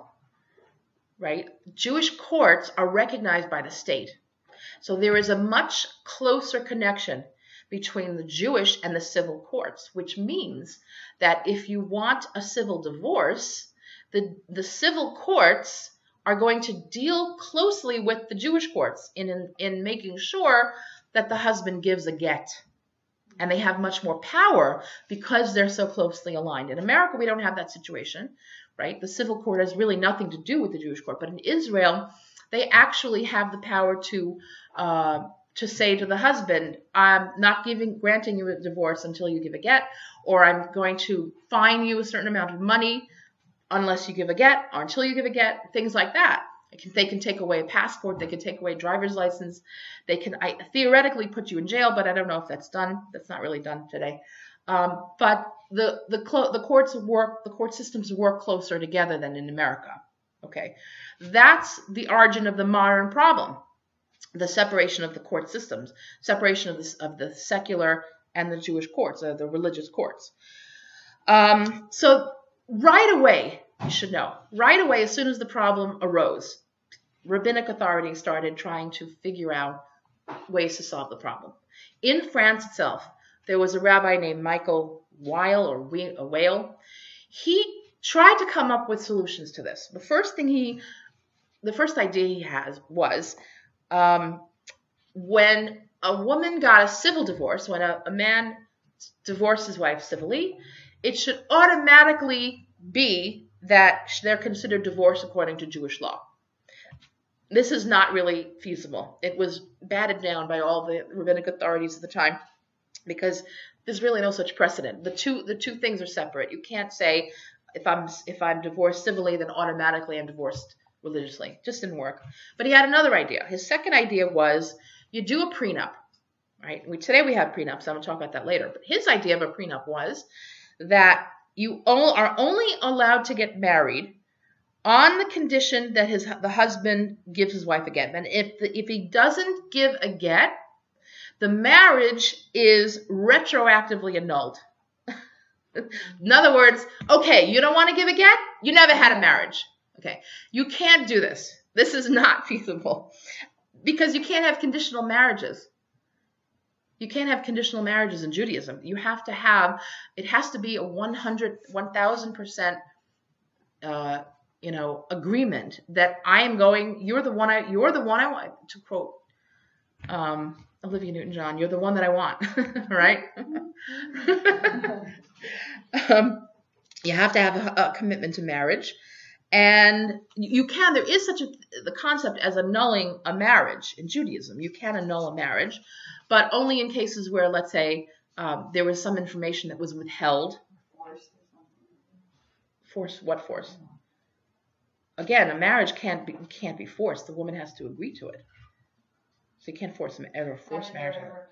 Speaker 1: right, Jewish courts are recognized by the state. So there is a much closer connection between the Jewish and the civil courts, which means that if you want a civil divorce, the, the civil courts are going to deal closely with the Jewish courts in, in, in making sure that the husband gives a get. And they have much more power because they're so closely aligned. In America, we don't have that situation. Right? The civil court has really nothing to do with the Jewish court. But in Israel, they actually have the power to uh, to say to the husband, I'm not giving, granting you a divorce until you give a get, or I'm going to fine you a certain amount of money unless you give a get, or until you give a get, things like that. They can, they can take away a passport. They can take away a driver's license. They can I, theoretically put you in jail, but I don't know if that's done. That's not really done today. Um, but the the the courts work the court systems work closer together than in America. Okay, that's the origin of the modern problem: the separation of the court systems, separation of the of the secular and the Jewish courts, or the religious courts. Um, so right away, you should know, right away, as soon as the problem arose, rabbinic authorities started trying to figure out ways to solve the problem. In France itself, there was a rabbi named Michael Weil or Weil. He tried to come up with solutions to this. The first thing he, the first idea he has was um, when a woman got a civil divorce, when a, a man divorced his wife civilly, it should automatically be that they're considered divorced according to Jewish law. This is not really feasible. It was batted down by all the rabbinic authorities at the time because there's really no such precedent. The two the two things are separate. You can't say if I'm if I'm divorced civilly, then automatically I'm divorced religiously. It just didn't work. But he had another idea. His second idea was you do a prenup, right? We, today we have prenups. I'm going to talk about that later. But his idea of a prenup was that you all are only allowed to get married on the condition that his the husband gives his wife a get. And if the, if he doesn't give a get, the marriage is retroactively annulled. In other words, okay, you don't want to give a get? You never had a marriage. Okay, you can't do this. This is not feasible because you can't have conditional marriages. You can't have conditional marriages in Judaism. You have to have, it has to be a one hundred, one thousand percent, uh, you know, agreement that I am going, you're the one I, you're the one I want, to quote um, Olivia Newton-John, you're the one that I want, right? um, you have to have a, a commitment to marriage. And you can, there is such a, the concept as annulling a marriage in Judaism. You can annul a marriage, but only in cases where, let's say, um, there was some information that was withheld. Force, what force? Again, a marriage can't be can't be forced. The woman has to agree to it. So you can't force them ever force marriage.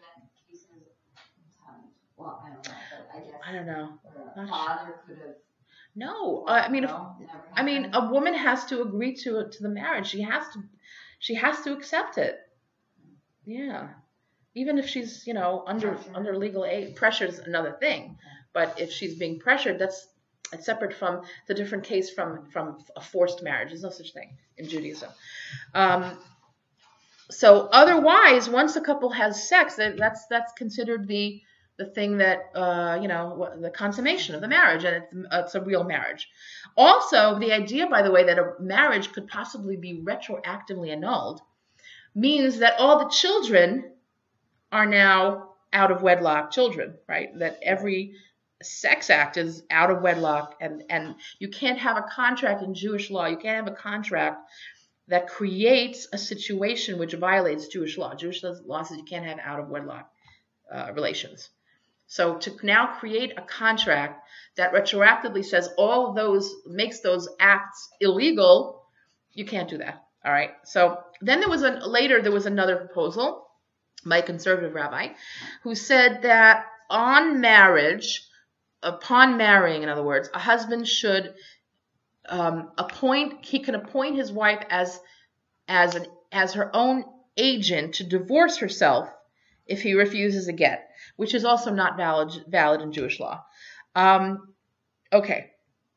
Speaker 3: Well, I don't know, but I guess
Speaker 1: I don't know.
Speaker 3: the father could have.
Speaker 1: No, uh, I mean, if,
Speaker 3: No,
Speaker 1: I mean, a woman has to agree to to the marriage. She has to, she has to accept it. Yeah, even if she's, you know, under
Speaker 3: Pressure.
Speaker 1: under legal aid, pressure is another thing. But if she's being pressured, that's it's separate from the different case from from a forced marriage. There's no such thing in Judaism. Um, so otherwise, once a couple has sex, that, that's that's considered the the thing that, uh, you know, the consummation of the marriage, and it's, it's a real marriage. Also, the idea, by the way, that a marriage could possibly be retroactively annulled means that all the children are now out of wedlock children, right? That every sex act is out of wedlock, and, and you can't have a contract in Jewish law. You can't have a contract that creates a situation which violates Jewish law. Jewish law says you can't have out of wedlock uh, relations. So to now create a contract that retroactively says all of those, makes those acts illegal, you can't do that. All right. So then there was a, later there was another proposal by a conservative rabbi who said that on marriage, upon marrying, in other words, a husband should um, appoint, he can appoint his wife as, as, an, as her own agent to divorce herself if he refuses a get, which is also not valid valid in Jewish law. Um, okay.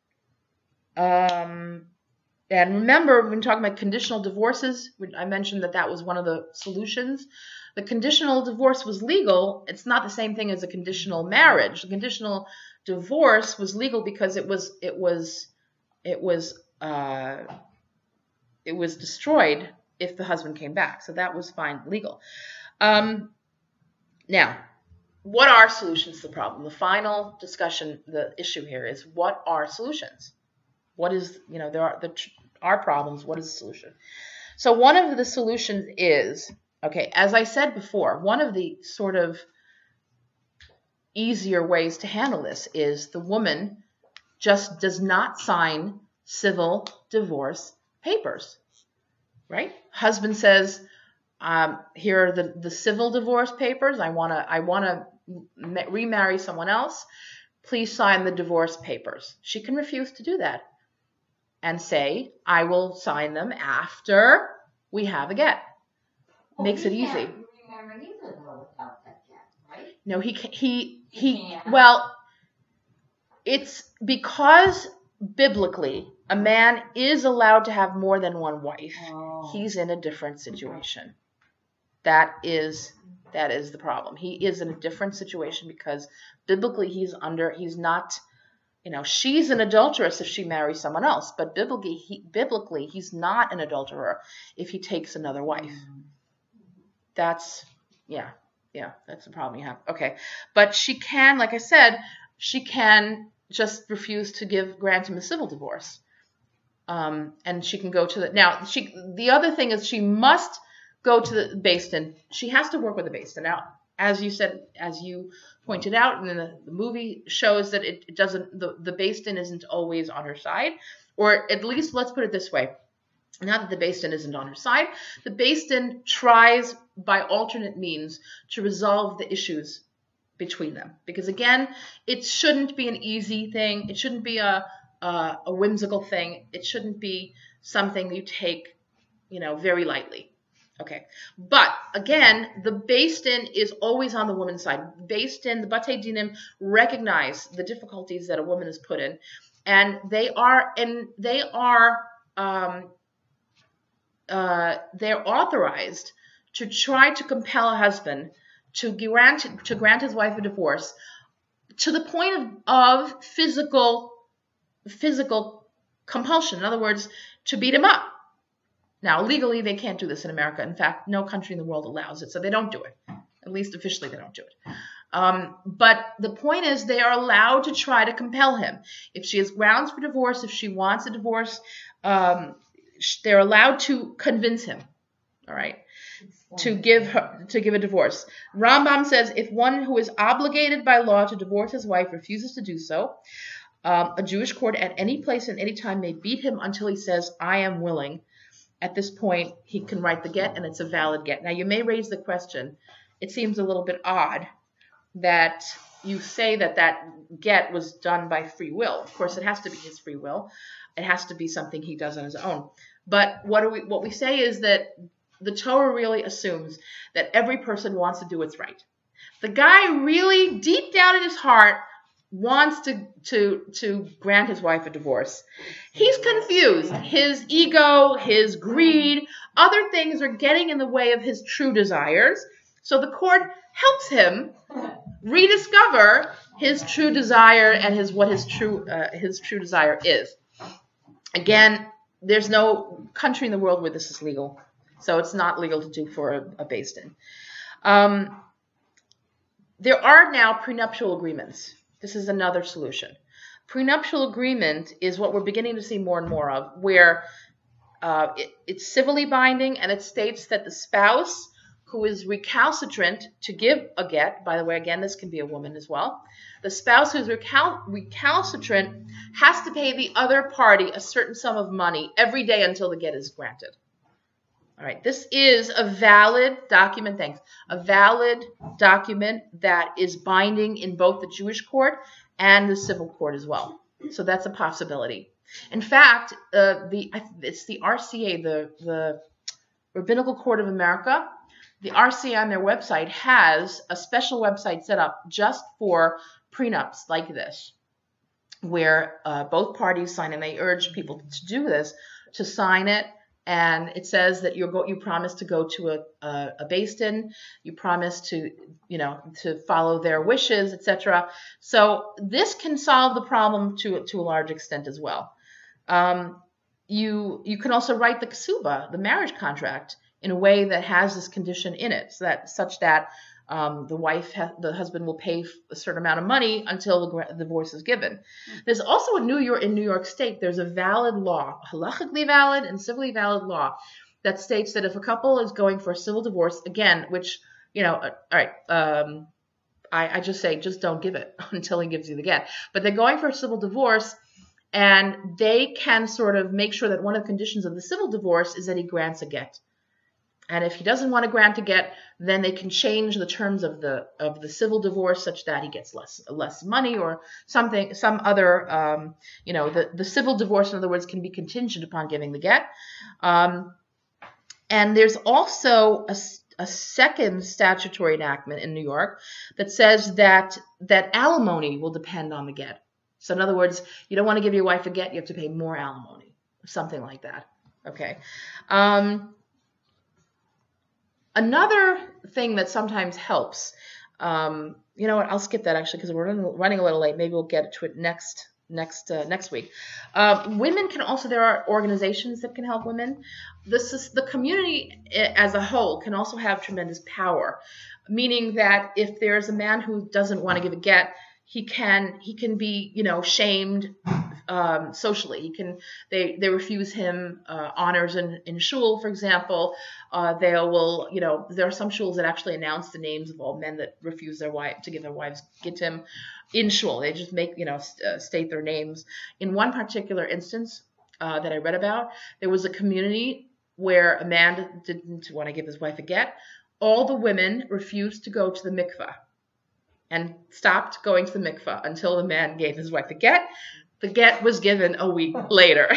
Speaker 1: Um, and remember, when talking about conditional divorces, I mentioned that that was one of the solutions. The conditional divorce was legal. It's not the same thing as a conditional marriage. The conditional divorce was legal because it was it was it was uh, it was destroyed if the husband came back. So that was fine, legal. Um, Now, what are solutions to the problem? The final discussion, the issue here is what are solutions? What is, you know, there are the are problems. What is the solution? So one of the solutions is, okay, as I said before, one of the sort of easier ways to handle this is the woman just does not sign civil divorce papers, right? Husband says, Um, here are the, the civil divorce papers. I want to I want to remarry someone else. Please sign the divorce papers. She can refuse to do that and say, I will sign them after we have a get.
Speaker 3: Well,
Speaker 1: Makes it
Speaker 3: he
Speaker 1: easy.
Speaker 3: can't remarry either, though, without that get, right?
Speaker 1: No, he ca- he
Speaker 3: He
Speaker 1: he.
Speaker 3: can't.
Speaker 1: Well, it's because biblically a man is allowed to have more than one wife.
Speaker 3: Oh.
Speaker 1: He's in a different situation. That is that is the problem. He is in a different situation because biblically he's under he's not, you know, she's an adulteress if she marries someone else, but biblically he biblically he's not an adulterer if he takes another wife. That's yeah. Yeah, that's the problem you have. Okay. But she can, like I said, she can just refuse to give grant him a civil divorce. Um, and she can go to the now. She the other thing is she must go to the Beis Din. She has to work with the Beis Din. Now, as you said, as you pointed out, and the, the movie shows that it, it doesn't. The the Beis Din isn't always on her side, or at least let's put it this way. Not that the Beis Din isn't on her side. The Beis Din tries by alternate means to resolve the issues between them, because again, it shouldn't be an easy thing. It shouldn't be a Uh, a whimsical thing. It shouldn't be something you take, you know, very lightly. Okay. But again, the Beis Din is always on the woman's side. Beis Din, the Batei Dinim recognize the difficulties that a woman is put in, and they are and they are um, uh, they're authorized to try to compel a husband to grant to grant his wife a divorce to the point of, of physical. physical compulsion. In other words, to beat him up. Now, legally, they can't do this in America. In fact, no country in the world allows it, so they don't do it. At least officially, they don't do it. Um, but the point is, they are allowed to try to compel him. If she has grounds for divorce, if she wants a divorce, um, they're allowed to convince him. All right, to give her to give a divorce. Rambam says if one who is obligated by law to divorce his wife refuses to do so, Um, a Jewish court at any place and any time may beat him until he says, I am willing. At this point, he can write the get, and it's a valid get. Now, you may raise the question, it seems a little bit odd that you say that that get was done by free will. Of course, it has to be his free will. It has to be something he does on his own. But what do we, what we say is that the Torah really assumes that every person wants to do what's right. The guy really, deep down in his heart, wants to, to, to grant his wife a divorce. He's confused. His ego, his greed, other things are getting in the way of his true desires. So the court helps him rediscover his true desire and his what his true uh, his true desire is. Again, there's no country in the world where this is legal, so it's not legal to do for a, a Beis Din. Um, there are now prenuptial agreements. This is another solution. Prenuptial agreement is what we're beginning to see more and more of, where uh, it, it's civilly binding, and it states that the spouse who is recalcitrant to give a get, by the way, again, this can be a woman as well, the spouse who's recal- recalcitrant has to pay the other party a certain sum of money every day until the get is granted. All right, this is a valid document, thanks, a valid document that is binding in both the Jewish court and the civil court as well. So that's a possibility. In fact, uh, the it's the R C A, the, the Rabbinical Court of America. The R C A on their website has a special website set up just for prenups like this, where uh, both parties sign, and they urge people to do this, to sign it. And it says that you go, you promise to go to a, a, a Beis Din, you promise to, you know, to follow their wishes, et cetera. So this can solve the problem to to a large extent as well. Um, you you can also write the ksuba, the marriage contract, in a way that has this condition in it, so that such that um, the wife, ha- the husband will pay a certain amount of money until the gra- divorce is given. There's also a New York in New York State. There's a valid law, halachically valid and civilly valid law, that states that if a couple is going for a civil divorce, again, which you know, uh, all right, um, I, I just say just don't give it until he gives you the get. But they're going for a civil divorce, and they can sort of make sure that one of the conditions of the civil divorce is that he grants a get. And if he doesn't want to grant a get, then they can change the terms of the of the civil divorce such that he gets less less money or something, some other, um, you know, the, the civil divorce, in other words, can be contingent upon giving the get. Um, and there's also a, a second statutory enactment in New York that says that that alimony will depend on the get. So in other words, you don't want to give your wife a get, you have to pay more alimony, something like that. Okay. Um, Another thing that sometimes helps, um, you know what, I'll skip that actually because we're running a little late. Maybe we'll get to it next next uh, next week. Uh, women can also, there are organizations that can help women. This is, the community as a whole can also have tremendous power, meaning that if there's a man who doesn't want to give a get, he can he can be, you know, shamed um, socially. He can they they refuse him uh, honors in in shul, for example. Uh, they will, you know, there are some shuls that actually announce the names of all men that refuse their wife to give their wives gittim in shul. They just make, you know, st- uh, state their names. In one particular instance uh, that I read about, there was a community where a man didn't want to give his wife a get. All the women refused to go to the mikveh and stopped going to the mikveh until the man gave his wife a get. The get was given a week later.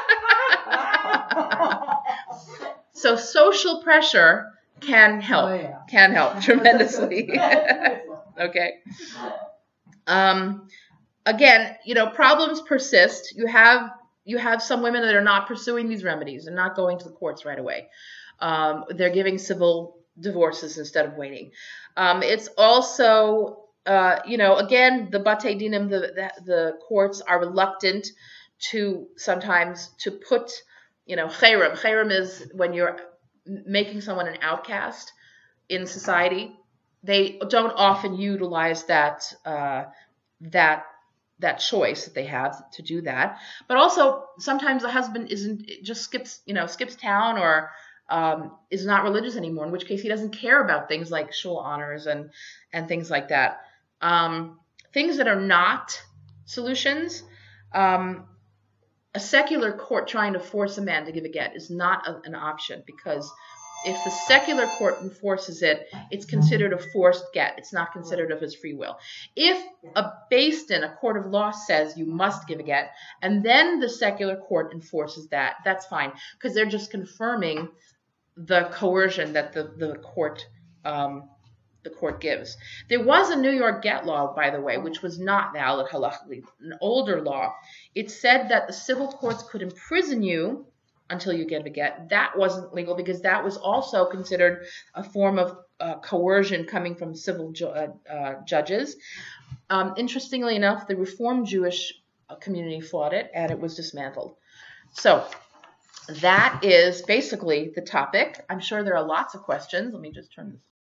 Speaker 1: So social pressure can help,
Speaker 4: Oh, yeah.
Speaker 1: can help tremendously. Okay. Um, again, you know, problems persist. You have you have some women that are not pursuing these remedies and not going to the courts right away. Um, they're giving civil divorces instead of waiting. Um, it's also, uh, you know, again, the Batei Dinim, the, the the courts are reluctant to sometimes to put, you know, chayrim. Chayrim is when you're making someone an outcast in society. They don't often utilize that uh, that that choice that they have to do that. But also sometimes the husband isn't just skips, you know, skips town or um, is not religious anymore. In which case he doesn't care about things like shul honors and and things like that. Um, things that are not solutions. Um, a secular court trying to force a man to give a get is not a, an option, because if the secular court enforces it, it's considered a forced get. It's not considered of his free will. If a Beis Din, a court of law, says you must give a get, and then the secular court enforces that, that's fine, because they're just confirming the coercion that the, the court um, the court gives. There was a New York get law, by the way, which was not valid halachically, an older law. It said that the civil courts could imprison you until you get a get. That wasn't legal because that was also considered a form of uh, coercion coming from civil ju- uh, uh, judges. Um, interestingly enough, the Reform Jewish community fought it, and it was dismantled. So that is basically the topic. I'm sure there are lots of questions. Let me just turn this